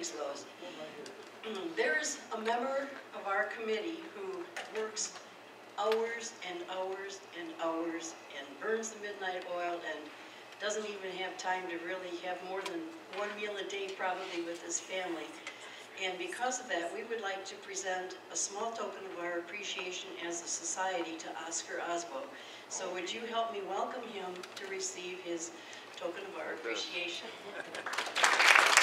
use those. There is a member of our committee who works hours and hours and hours and burns the midnight oil and doesn't even have time to really have more than one meal a day probably with his family. And because of that, we would like to present a small token of our appreciation as a society to Oscar Osbo. So would you help me welcome him to receive his token of our appreciation?